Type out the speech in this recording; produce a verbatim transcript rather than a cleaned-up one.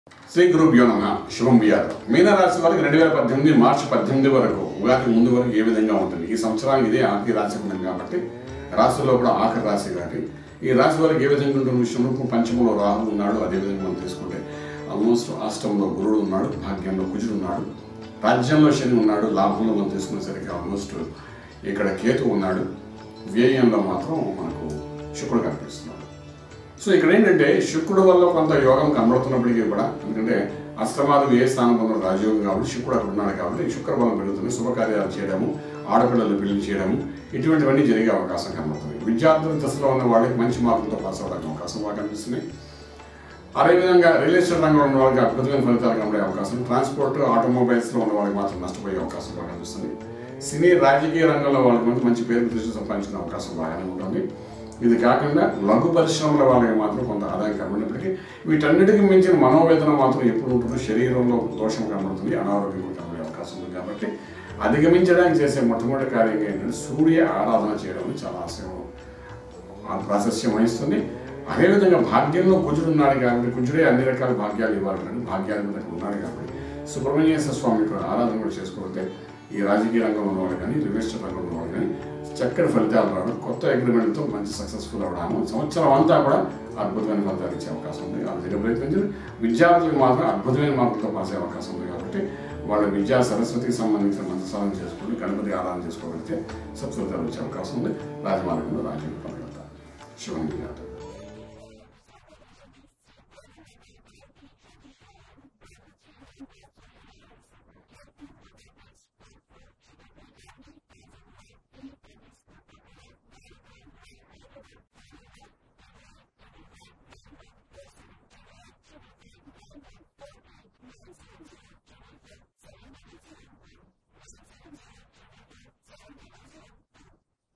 శ్రీ గురుభ్యో నమః. శుభం బియాదు. మీనరాశి వారికి రెండు వేల పద్దెనిమిది మార్చి పద్దెనిమిది వరకు ఉగాది ముందు వరకు ఏ విధంగా ఉంటుంది? ఈ సంవత్సరానికి ఇదే ఆఖరి రాశి ఉంటుంది కాబట్టి రాశుల్లో కూడా ఆఖరి రాశి కాబట్టి ఈ రాశి వారికి ఏ విధంగా ఉంటుంది విషయంలో పంచమంలో రాహు ఉన్నాడు. అదేవిధంగా మనం తీసుకుంటే ఆల్మోస్ట్ అష్టంలో గురుడు ఉన్నాడు, భాగ్యంలో కుజుడు ఉన్నాడు, రాజ్యంలో శని ఉన్నాడు, లాభంలో మనం తీసుకునేసరికి ఆల్మోస్ట్ ఇక్కడ కేతు ఉన్నాడు, వ్యయంలో మాత్రం మనకు శుక్రుడు కనిపిస్తున్నాడు. సో ఇక్కడ ఏంటంటే శుక్రుడు వల్ల కొంత యోగం కనబడుతున్నప్పటికీ కూడా, ఎందుకంటే అష్టమాది ఏ స్థానం పొందడం రాజయోగం కాబట్టి శుక్రుడు అక్కడ ఉన్నాడు కాబట్టి శుక్ర బలం పెరుగుతుంది. శుభకార్యాలు చేయడము, ఆడపిల్లలు పెళ్లి చేయడము, ఇటువంటివన్నీ జరిగే అవకాశం కనబడుతుంది. విద్యార్థుల దశలో ఉన్న వాళ్ళకి మంచి మార్కులతో పాస్ అవ్వడానికి అవకాశం బాగా కనిపిస్తుంది. అదేవిధంగా రియల్ ఎస్టేట్ రంగంలో ఉన్న వాళ్ళకి అద్భుతమైన ఫలితాలు కనబడే అవకాశం, ట్రాన్స్పోర్ట్ ఆటోమొబైల్స్లో ఉన్న వాళ్ళకి మాత్రం నష్టపోయే అవకాశం బాగా కనిపిస్తుంది. సినీ రాజకీయ రంగంలో వాళ్ళకి మంచి మంచి పేరు ప్రతిష్ట సంపాదించిన అవకాశం బాగానే ఉంటుంది. ఇది కాకుండా లఘు పరిశ్రమల వాళ్ళకి మాత్రం కొంత ఆదాయం కనబడినప్పటికీ వీటన్నిటికీ మించిన మనోవేదన మాత్రం ఎప్పుడు ఉంటుంది, శరీరంలో దోషం కనబడుతుంది, అనారోగ్యం కనబడే అవకాశం ఉంది. కాబట్టి అధిగమించడానికి చేసే మొట్టమొదటి కార్యంగా ఏంటంటే సూర్య ఆరాధన చేయడం చాలా ఆశయం ప్రాశస్యం వహిస్తుంది. అదేవిధంగా భాగ్యంలో కుజుడు ఉన్నాడు కాబట్టి కుజుడే అన్ని రకాల భాగ్యాలు ఇవ్వాలని భాగ్యాలు ఉన్నాడు కాబట్టి సుబ్రహ్మణ్యేశ్వర స్వామి ఆరాధన కూడా చేసుకోగలిగితే ఈ రాజకీయ రంగంలో ఉన్నవాడు కానీ రియల్ ఎస్టేట్ రంగంలో ఉన్నవాడు కానీ చక్కటి ఫలితాలు రావడం, కొత్త అగ్రిమెంట్తో మంచి సక్సెస్ఫుల్ అవ్వడము, సంవత్సరం అంతా కూడా అద్భుతమైన ఫలితాలు ఇచ్చే అవకాశం ఉంది. ఆ విధంగా ప్రయత్నించి విద్యార్థులకు మాత్రం అద్భుతమైన మార్కులతో పాస్ అయ్యే అవకాశం ఉంది. కాబట్టి వాళ్ళ విద్యా సరస్వతికి సంబంధించిన మంత్ర సాధన చేసుకుని గణపతి ఆరాధన చేసుకోగలిగితే సత్ఫలితాలు వచ్చే అవకాశం ఉంది. రాజమార్గంలో రాజ్యం పొందగలుగుతారు. శుభం.